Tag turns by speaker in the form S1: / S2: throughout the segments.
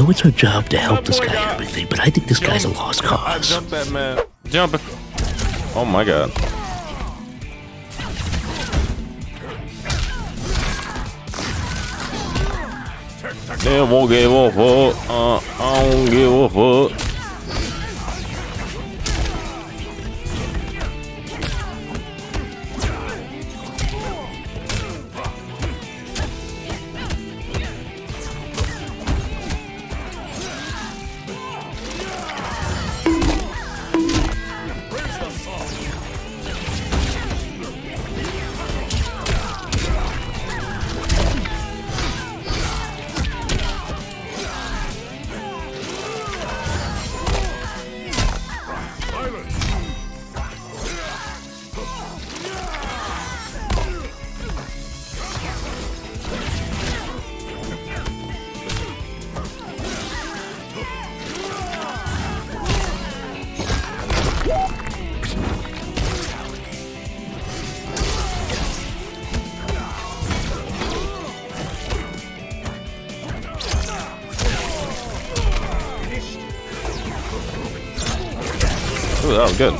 S1: know it's our job to help this guy and everything, but I think this guy's a lost cause.
S2: Jump that man. Jump it. Oh my god. They won't give a fuck. I don't give a fuck. Ooh, that was good.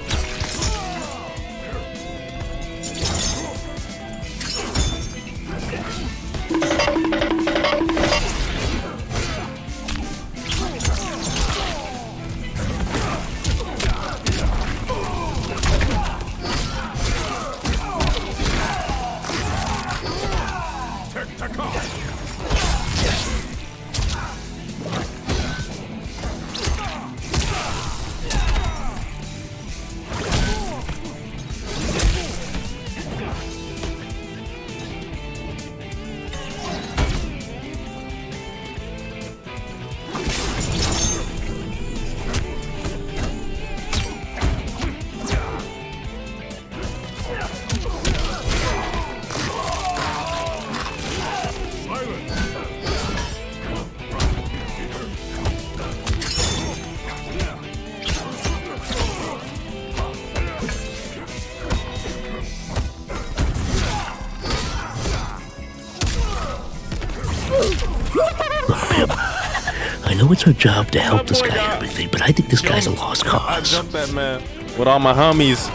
S1: I know it's our job to help this guy and everything, but I think this guy's a lost cause.
S2: Jump that man. With all my homies.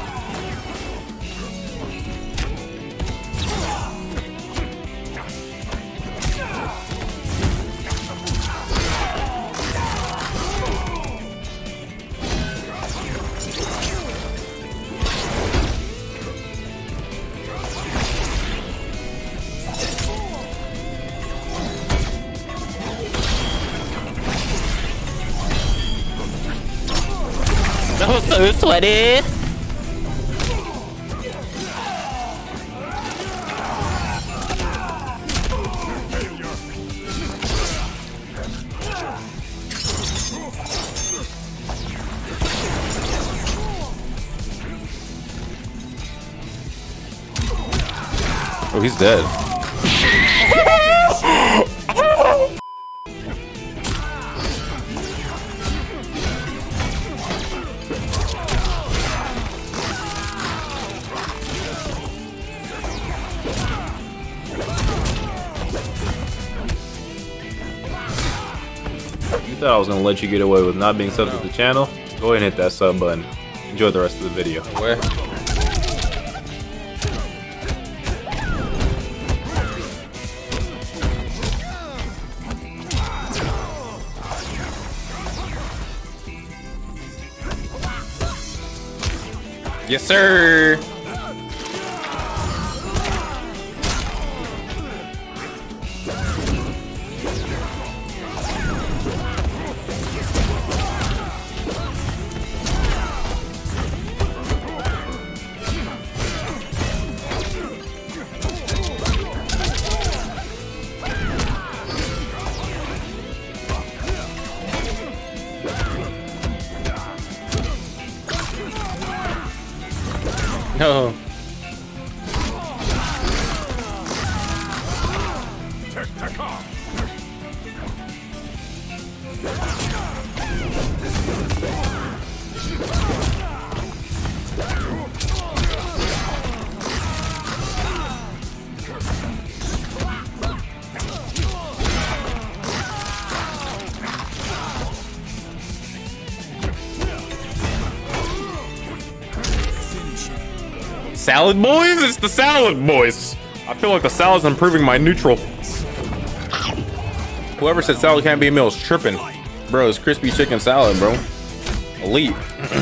S3: That was so sweaty.
S2: Oh, he's dead. You thought I was gonna let you get away with not being subbed to the channel? Go ahead and hit that sub button. Enjoy the rest of the video.
S3: Where? Yes, sir. No. Salad boys? It's the salad boys. I feel like the salad's improving my neutral. Whoever said salad can't be a meal is tripping. Bro, it's crispy chicken salad, bro. Elite.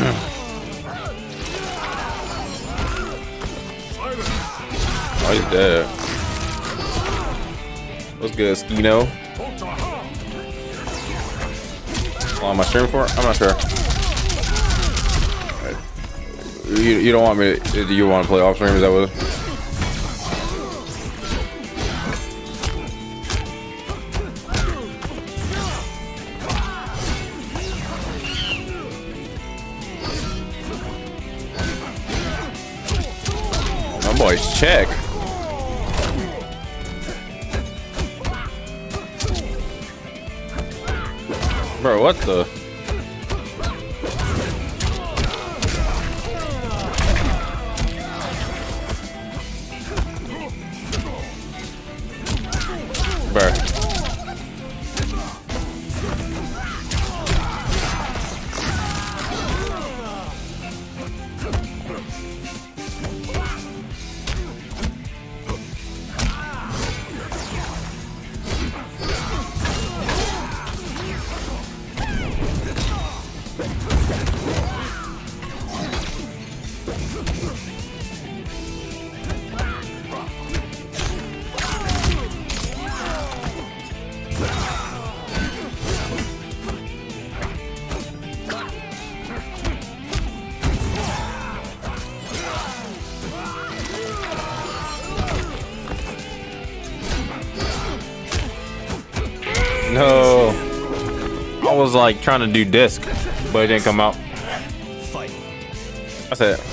S3: Oh, he's dead. What's good, Skino? Oh, am I streaming for it? I'm not sure. You don't want me to, do you want to play off stream? Is that what? My boy's check. Bro, what the? Bro. No, I was like trying to do disc, but it didn't come out. That's it.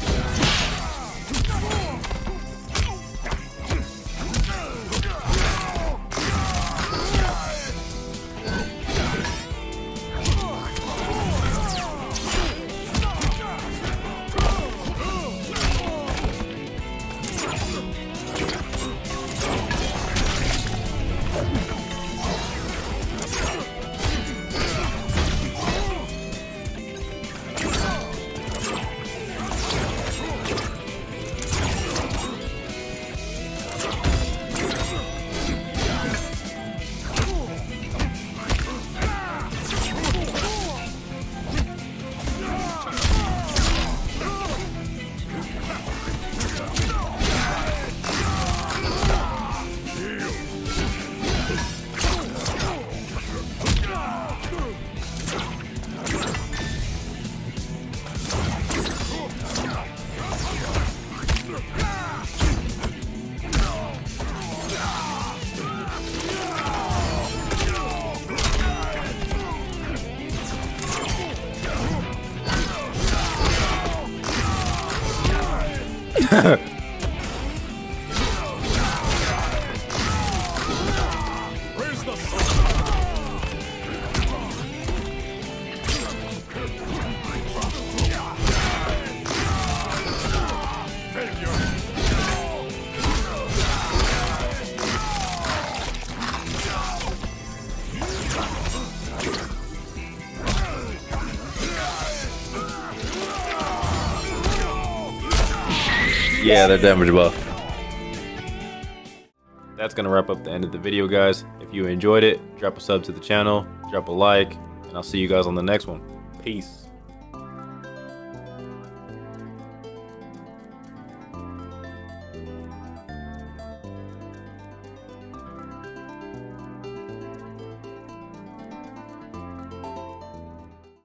S2: Yeah, they're damage buff. That's gonna wrap up the end of the video, guys. If you enjoyed it, drop a sub to the channel, drop a like, and I'll see you guys on the next one. Peace.